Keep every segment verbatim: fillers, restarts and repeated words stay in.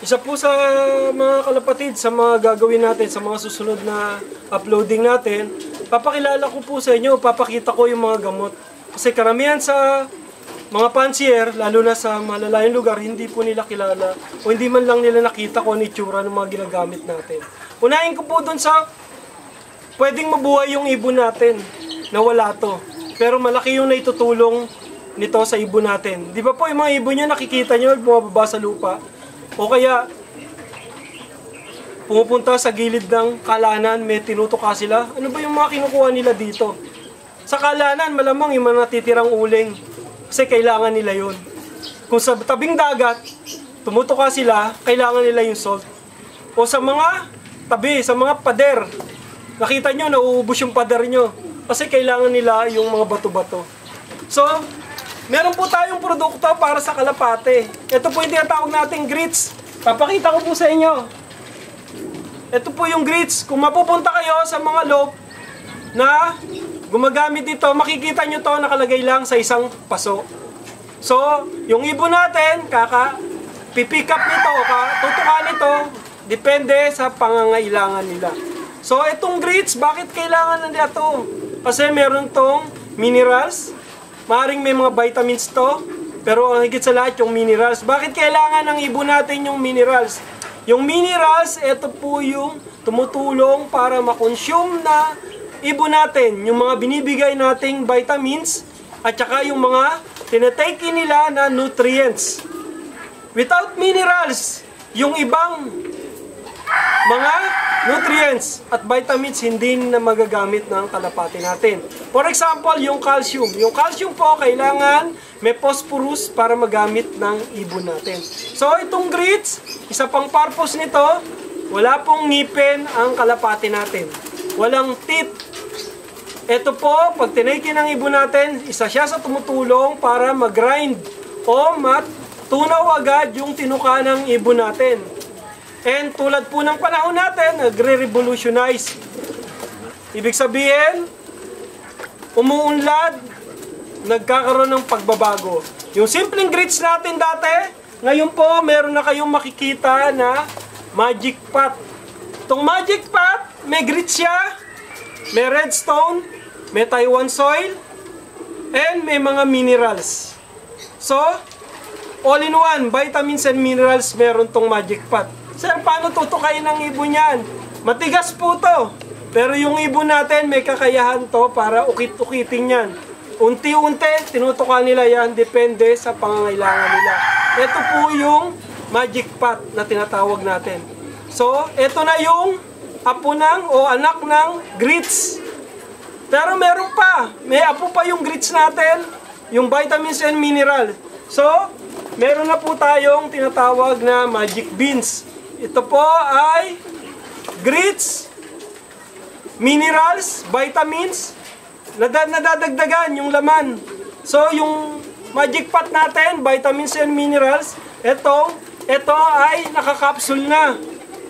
Isa po sa mga kalapatid, sa mga gagawin natin, sa mga susunod na uploading natin, papakilala ko po sa inyo, papakita ko yung mga gamot. Kasi karamihan sa mga pansier, lalo na sa malalayong lugar, hindi po nila kilala o hindi man lang nila nakita ko ang itsura ng mga ginagamit natin. Unahin ko po dun sa pwedeng mabuhay yung ibon natin na wala to. Pero malaki yung naitutulong nito sa ibon natin. Di ba po yung mga ibon nyo nakikita nyo bumababa sa lupa? O kaya pumupunta sa gilid ng kalanan, may tinutuka sila. Ano ba yung mga kinukuha nila dito? Sa kalanan, malamang yung mga natitirang uling. Kasi kailangan nila yun. Kung sa tabing dagat, tumutuka sila, kailangan nila yung salt. O sa mga tabi, sa mga pader, nakita nyo, nauubos yung pader nyo. Kasi kailangan nila yung mga bato-bato. So, meron po tayong produkto para sa kalapate. Ito po yung tinatawag nating grits. Papakita ko po sa inyo. Ito po yung grits. Kung mapupunta kayo sa mga loop na gumagamit dito, makikita nyo to nakalagay lang sa isang paso. So, yung ibon natin, kaka pipick up nito, tutukan nito, depende sa pangangailangan nila. So, itong grits, bakit kailangan nila to? Kasi meron tong minerals. Maaaring may mga vitamins to, pero ang higit sa lahat yung minerals. Bakit kailangan ng ibon natin yung minerals? Yung minerals, ito po yung tumutulong para makonsume na ibon natin. Yung mga binibigay nating vitamins at saka yung mga tinatake nila na nutrients. Without minerals, yung ibang mga nutrients at vitamins hindi na magagamit ng kalapati natin. For example, yung calcium. Yung calcium po, kailangan may phosphorus para magamit ng ibon natin. So, itong grits, isa pang purpose nito, wala pong ngipin ang kalapati natin. Walang teeth. Ito po, pag tinake ng ibon natin, isa siya sa tumutulong para mag-grind o matunaw agad yung tinuka ng ibon natin. And tulad po ng panahon natin, nagre-revolutionize. Ibig sabihin, umuunlad, nagkakaroon ng pagbabago. Yung simpleng grits natin dati, ngayon po meron na kayong makikita na magic pot. Itong magic pot, may grits siya, may redstone, may Taiwan soil, and may mga minerals. So, all in one, vitamins and minerals meron tong magic pot. Sir, paano tutukayin ng ibon yan? Matigas po to. Pero yung ibon natin, may kakayahan to para ukit-ukitin yan. Unti-unti, tinutukan nila yan, depende sa pangangailangan nila. Ito po yung magic pot na tinatawag natin. So, ito na yung apo ng o anak ng grits. Pero meron pa. May apo pa yung grits natin, yung vitamins and mineral. So, meron na po tayong tinatawag na magic beans. Ito po ay grits, minerals, vitamins, nadad nadadagdagan yung laman. So, yung magic pot natin, vitamins and minerals, ito, ito ay nakakapsul na.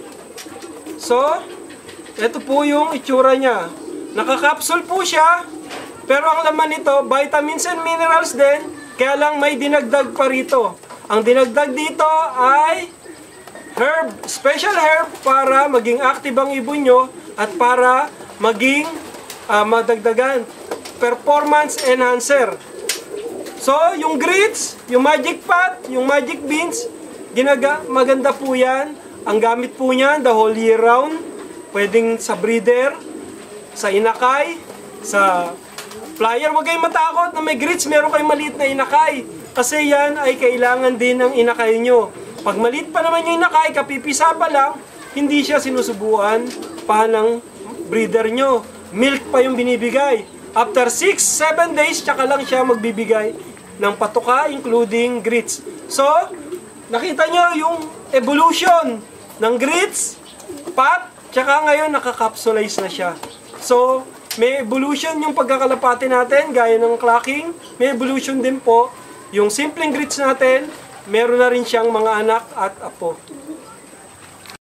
So, ito po yung itsura niya. Nakakapsul po siya, pero ang laman nito, vitamins and minerals din, kaya lang may dinagdag pa rito. Ang dinagdag dito ay herb, special herb para maging active ang ibon nyo at para maging uh, madagdagan, performance enhancer. So, yung grits, yung magic pot, yung magic beans, ginaga, maganda po yan. Ang gamit po niyan the whole year round. Pwedeng sa breeder, sa inakay, sa flyer. Huwag kayong matakot na may grits, meron kayong maliit na inakay. Kasi yan ay kailangan din ng inakay nyo. Pag maliit pa naman yung inakay, kapipisa pa lang, hindi siya sinusubuan pa ng breeder nyo. Milk pa yung binibigay. After six to seven days, tsaka lang siya magbibigay ng patuka, including grits. So, nakita nyo yung evolution ng grits, pot, tsaka ngayon nakakapsulize na siya. So, may evolution yung pagkakalapati natin, gaya ng clacking. May evolution din po yung simpleng grits natin, meron na rin siyang mga anak at apo.